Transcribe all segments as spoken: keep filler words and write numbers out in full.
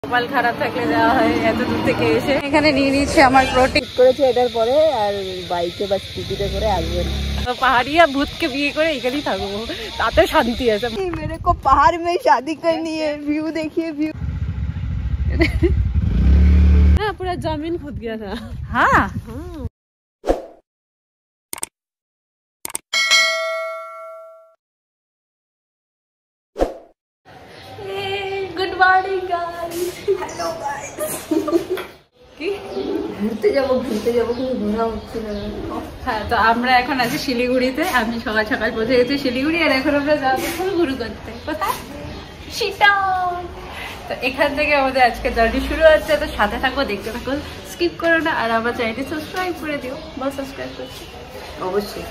কপাল খারাপ থাকলে যাওয়া হয় এত দূর থেকে এসে। এখানে নিয়ে নিচ্ছে আমার প্রোটিন করেছে এটার পরে, আর বাইকে বা স্কুটিতে করে আসবেন। পাহাড়িয়া ভূতকে বিয়ে করে এখানেই থাকবো, তাতে শান্তি আছে। মেরে কো পাহাড় में शादी करनी है, व्यू देखिए व्यू। हाँ पूरा जमीन खुद गया था। हाँ good morning guys. Hello guys, কি ঘুরতে যাবো ঘুরতে যাবো কিন্তু ঘোরা হচ্ছে না। হ্যাঁ, তো আমরা এখন আছি শিলিগুড়িতে। আমি সকাল সকাল পৌঁছে গেছি শিলিগুড়ি, আর এখন আমরা যাবো ঘুরঘুরু করতে। কোথায়? শিটং। তো এখান থেকে আমাদের আজকে জার্নি শুরু হচ্ছে। তো সাথে থাকো, দেখতে থাকো, স্কিপ করো না। আর আমার চ্যানেলটি সাবস্ক্রাইব করে দিও। বা সাবস্ক্রাইব করছি অবশ্যই।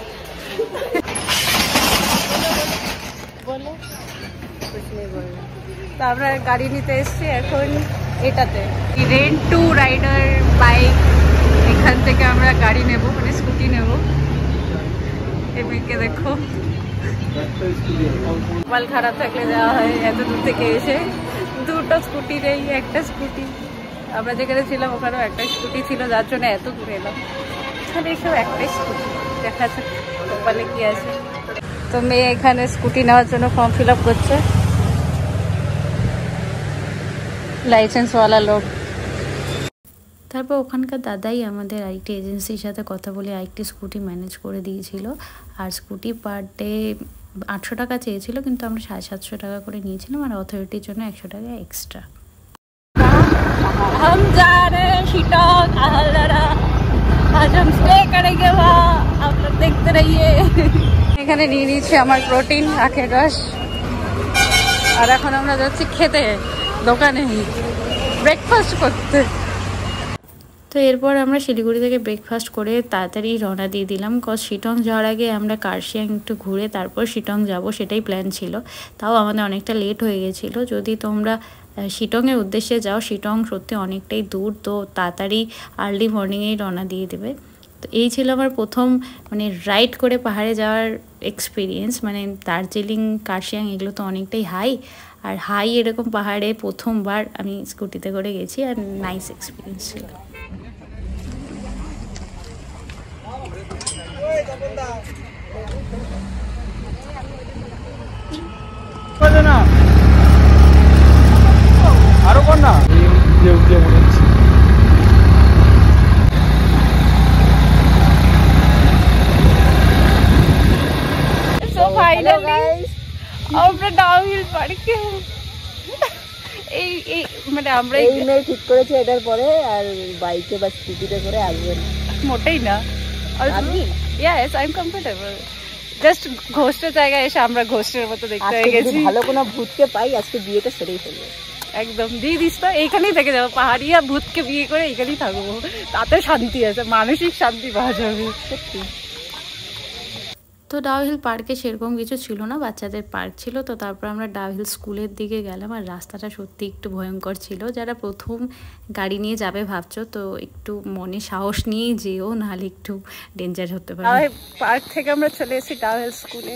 বলো কিছু নেই বললো। তো আমরা গাড়ি নিতে এসছি এখন এটাতে, রেন্ট টু রাইডার বাইক। এখান থেকে আমরা গাড়ি নেব, মানে স্কুটি নেব। এই মেয়েকে দেখো, কপাল খারাপ থাকলে যাওয়া হয় এত দূর থেকে এসে। দুটো স্কুটি নেই, একটা স্কুটি। আমরা যেখানে ছিলাম ওখানেও একটা স্কুটি ছিল, যার জন্য এত দূরে এলাম। এখানে এসব একটাই স্কুটি, দেখা যাচ্ছে কপালে কি আছে। তো মেয়ে এখানে স্কুটি নেওয়ার জন্য ফর্ম ফিল আপ করছে। লাইসেন্সওয়ালা লোক। তারপর ওখানকার দাদাই আমাদের আরেকটি এজেন্সির সাথে কথা বলে আরেকটি স্কুটি ম্যানেজ করে দিয়েছিল। আর স্কুটি পার ডে আটশো টাকা চেয়েছিল, কিন্তু আমরা সাড়ে সাতশো টাকা করে নিয়েছিলাম, আর অথরিটির জন্য একশো টাকা এক্সট্রা। हम जा रहे हैं शिटोंग आहलदारा, आज हम स्टे करेंगे वहाँ, आप लोग देखते रहिए। এখানে নিয়ে নিচ্ছে আমার প্রোটিন আখের রস, আর এখন আমরা যাচ্ছি খেতে দোকানে ব্রেকফাস্ট করতে। তো এরপর আমরা শিলিগুড়ি থেকে ব্রেকফাস্ট করে তাড়াতাড়ি রওনা দিয়ে দিলাম। কজ শিটং যাওয়ার আগে আমরা কার্শিয়াং একটু ঘুরে তারপর শিটং যাব, সেটাই প্ল্যান ছিল। তাও আমাদের অনেকটা লেট হয়ে গেছিলো। যদি তোমরা শিটংয়ের উদ্দেশ্যে যাও, শিটং সত্যি অনেকটাই দূর, তো তাড়াতাড়ি আর্লি মর্নিংয়েই রওনা দিয়ে দেবে। তো এই ছিল আমার প্রথম মানে রাইড করে পাহাড়ে যাওয়ার এক্সপিরিয়েন্স। মানে দার্জিলিং, কার্শিয়াং এগুলো তো অনেকটাই হাই, আর হাই এরকম পাহাড়ে প্রথমবার আমি স্কুটিতে করে গেছি, আর নাইস এক্সপিরিয়েন্স ছিল। আরো কর না, মনে হচ্ছে। So finally আমরা ডাউনহিল পার্কে, এই এই মানে আমরা এই মেয়ে ঠিক করেছে এটার পরে, আর বাইকে বা স্কুটিতে করে আসবেন। মোটেই না, yes I am comfortable. Just ঘোষের জায়গায় এসে আমরা ঘোষের মতো দেখতে হয়ে গেছি। ভালো কোনো ভূতকে পাই আজকে বিয়েটা সেরেই ফেলবো। একদম দিয়ে দিস তো, এইখানেই থেকে যাবো। পাহাড়িয়া ভূতকে বিয়ে করে এইখানেই থাকবো, তাতে শান্তি আছে, মানসিক শান্তি পাওয়া যাবে। সত্যি। তো ডাউহিল পার্কে সেরকম কিছু ছিল না, বাচ্চাদের পার্ক ছিল। তো তারপর আমরা ডাউহিল স্কুলের দিকে গেলাম, আর রাস্তাটা সত্যি একটু ভয়ঙ্কর ছিল। যারা প্রথম গাড়ি নিয়ে যাবে ভাবছো, তো একটু মনে সাহস নিয়েই যেও, নাহলে একটু ডেঞ্জার হতে পারে। পার্ক থেকে আমরা চলে এসেছি ডাউহিল স্কুলে।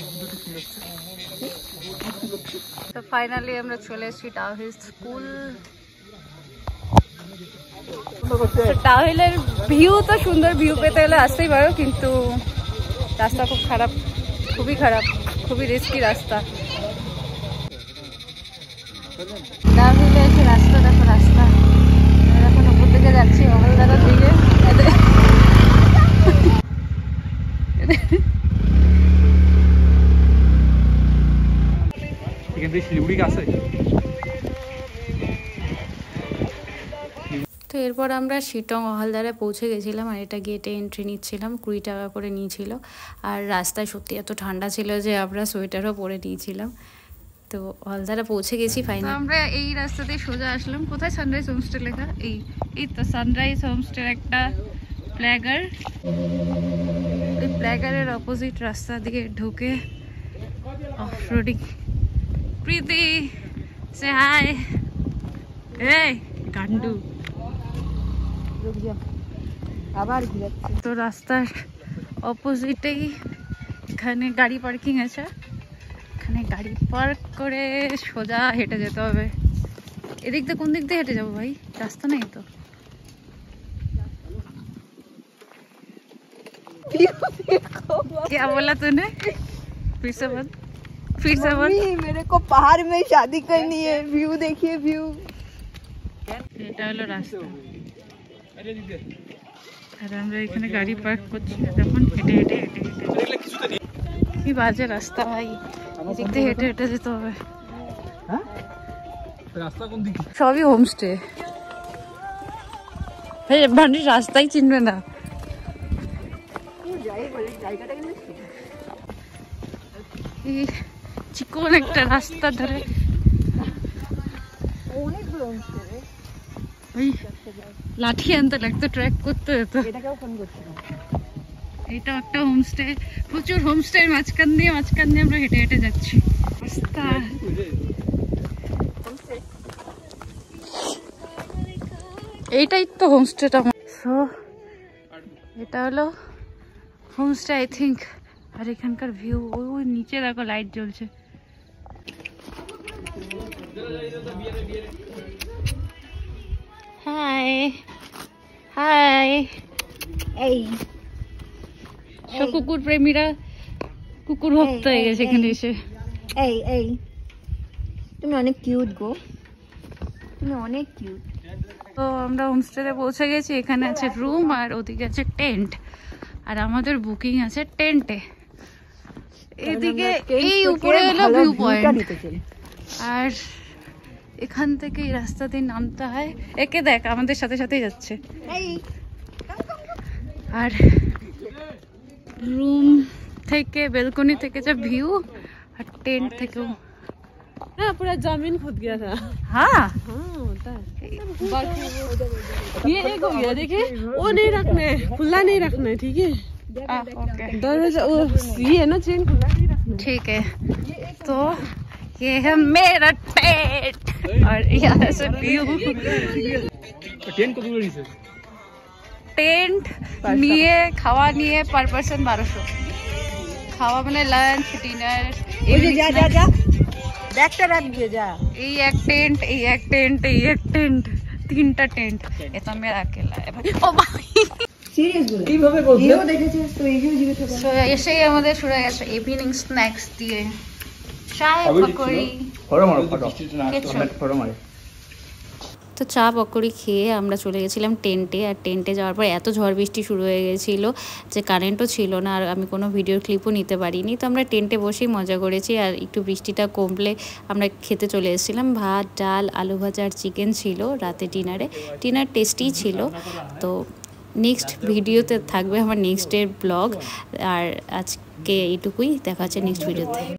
তো ফাইনালি আমরা চলে এসেছি ডাউহিল স্কুল। ডাউহিলের ভিউ তো সুন্দর, ভিউ পেতে গেলে আসতেই পারো, কিন্তু রাস্তা খুব খারাপ, খুবই খারাপ, খুবই রিস্কি রাস্তা। ডাউহিলে এসে রাস্তা দেখো, রাস্তা এখন উপর থেকে যাচ্ছি অহলদারার দিকে। এখান থেকে শিলিগুড়ি কাছে। তো এরপর আমরা শিটং অহলদারায় পৌঁছে গেছিলাম, আর এটা গেটে এন্ট্রি নিচ্ছিলাম, কুড়ি টাকা করে নিয়েছিল। আর রাস্তায় সত্যি এত ঠান্ডা ছিল যে আমরা সোয়েটারও পরে নিয়েছিলাম। তো অহলদারা পৌঁছে গেছি ফাইনালি। আমরা এই রাস্তাতে সোজা আসলাম। কোথায় সানরাইজ হোমস্টে লেখা? এই এই তো সানরাইজ হোমস্টের একটা প্ল্যাগার। এই প্ল্যাগারের অপোজিট রাস্তা দিকে ঢুকে অফ রোডিং। প্রীতি সে হাই। এই গান্ডু আবার তো রাস্তার অপোজিটেই এখানে গাড়ি পার্কিং আছে, এখানে গাড়ি পার্ক করে সোজা হেঁটে যেতে হবে। এদিক দিয়ে কোন দিক দিয়ে হেঁটে যাবো ভাই? রাস্তা নেই তো। क्या बोला तूने? फिर से बोल, फिर से बोल। मेरे को पहाड़ में शादी करनी है। व्यू देखिए, व्यू। এটা হলো রাস্তা। আর আমরা এখানে গাড়ি পার্ক করছি, দেখুন হেঁটে হেঁটে হেঁটে হেঁটে। কি বাজে রাস্তা ভাই, এদিক দিয়ে হেঁটে হেঁটে যেতে হবে। রাস্তা কোন দিকে? সবই হোমস্টে। ভাই ভান্ডি রাস্তাই চিনবে না। এই চিকন একটা রাস্তা ধরে ওই লাঠি আনতে লাগতো, ট্র্যাক করতে হতো। এটা একটা হোমস্টে, প্রচুর হোমস্টের মাঝখান দিয়ে মাঝখান দিয়ে আমরা হেঁটে হেঁটে যাচ্ছি। রাস্তা এইটাই তো হোমস্টেটা। সো এটা হলো হোমস্টে আই থিঙ্ক। আর এখানকার ভিউ, ওই নিচে দেখো লাইট জ্বলছে। Hi hi. এই সব কুকুর প্রেমীরা কুকুর ভক্ত হয়ে গেছে এখানে এসে। এই এই তুমি অনেক কিউট গো, তুমি অনেক কিউট। তো আমরা হোমস্টেতে পৌঁছে গেছি। এখানে আছে রুম আর ওদিকে আছে টেন্ট, আর আমাদের বুকিং আছে টেন্টে। এদিকে এই উপরে হলো ভিউ পয়েন্ট, আর এখান থেকে এই রাস্তা দিয়ে নামতে হয়। একে দেখ আমাদের সাথে সাথেই যাচ্ছে। আর রুম থেকে বেলকনি থেকে যা ভিউ, আর टेंट থেকেও ना पूरा जमीन खुद गया था। हाँ हाँ होता है। ये एक हो गया, देखिए वो नहीं रखना है, खुला नहीं रखना है, ठीक है? आ, ओके दरवाजा वो ये है ना, चेन खुला नहीं रखना। ठीक है। तो ये है मेरा टेंट और यहाँ से व्यू। টেন্ট কত করে নিছে? টেন্ট নিয়ে খাওয়া নিয়ে পার পার্সন বারোশো। খাওয়া মানে লাঞ্চ ডিনার। जा जा जा ব্যাগটা রাখ দিয়ে যা। এই এক টেন্ট, এই এক টেন্ট, এই এক টেন্ট, তিনটা টেন্ট। এটা মেরা अकेला है भाई। ও ভাই সিরিয়াস বলে এইভাবে বলছো? এও দেখেছিস তো, এইও জিজ্ঞেস করব। সো এসেই আমাদের শুরু হয়ে গেছে ইভিনিং স্ন্যাক্স দিয়ে। চায় পকোড়ি, ফটো মারো, ফটো কিছু। ফটো মারো। তো চা পকোড়ি খেয়ে আমরা চলে গেছিলাম টেন্টে। আর টেন্টে যাওয়ার পর এত ঝড় বৃষ্টি শুরু হয়ে গেছিলো যে কারেন্টও ছিল না, আর আমি কোনো ভিডিও ক্লিপও নিতে পারিনি। তো আমরা টেন্টে বসেই মজা করেছি। আর একটু বৃষ্টিটা কমলে আমরা খেতে চলে এসেছিলাম। ভাত, ডাল, আলু ভাজা আর চিকেন ছিল রাতে ডিনারে। ডিনার টেস্টি ছিল। তো নেক্সট ভিডিওতে থাকবে আমার নেক্সট ডের ব্লগ। আর আজকে এইটুকুই, দেখা হচ্ছে নেক্সট ভিডিওতে।